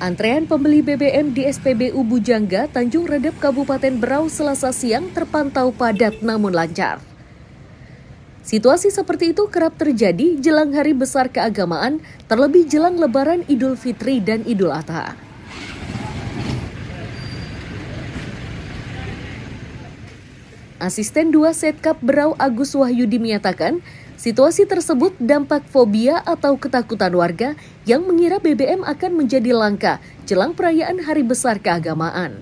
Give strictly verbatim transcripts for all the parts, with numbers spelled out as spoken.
Antrean pembeli B B M di S P B U Bujangga, Tanjung Redep, Kabupaten Berau, Selasa siang terpantau padat namun lancar. Situasi seperti itu kerap terjadi jelang hari besar keagamaan, terlebih jelang Lebaran Idul Fitri dan Idul Adha. Asisten dua Setkap Berau Agus Wahyudi menyatakan, situasi tersebut dampak fobia atau ketakutan warga yang mengira B B M akan menjadi langka jelang perayaan hari besar keagamaan.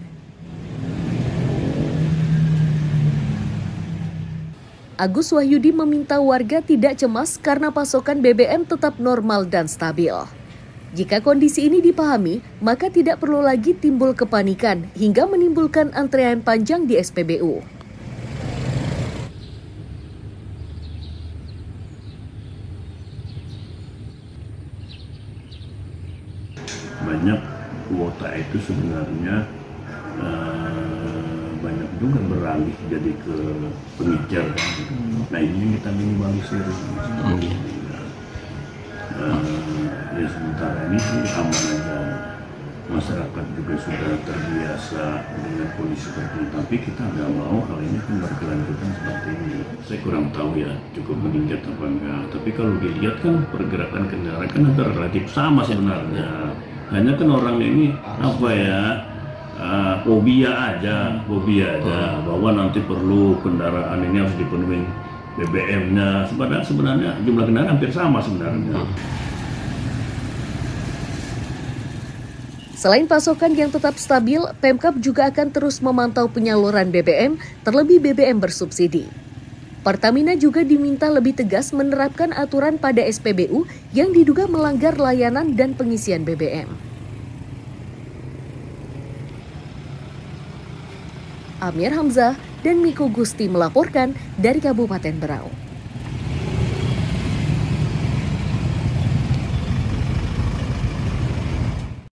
Agus Wahyudi meminta warga tidak cemas karena pasokan B B M tetap normal dan stabil. Jika kondisi ini dipahami, maka tidak perlu lagi timbul kepanikan hingga menimbulkan antrean panjang di S P B U. Banyak kuota itu sebenarnya uh, banyak juga beralih jadi ke pengejar. Nah ini yang kita minimalisir. Uh, ya sementara ini sih aman aja. Masyarakat juga sudah terbiasa dengan kondisi seperti ini. Tapi kita nggak mau hal ini kan berkelanjutan seperti ini. Saya kurang tahu ya cukup meningkat apa enggak. Tapi kalau dilihat kan pergerakan kendaraan kan hampir relatif sama sebenarnya. Hanya kan orang ini apa ya uh, fobia aja, fobia aja bahwa nanti perlu kendaraan ini harus dipenuhi B B M-nya. Sebenarnya sebenarnya jumlah kendaraan hampir sama sebenarnya. Selain pasokan yang tetap stabil, Pemkab juga akan terus memantau penyaluran B B M, terlebih B B M bersubsidi. Pertamina juga diminta lebih tegas menerapkan aturan pada S P B U yang diduga melanggar layanan dan pengisian B B M. Amir Hamzah dan Miko Gusti melaporkan dari Kabupaten Berau.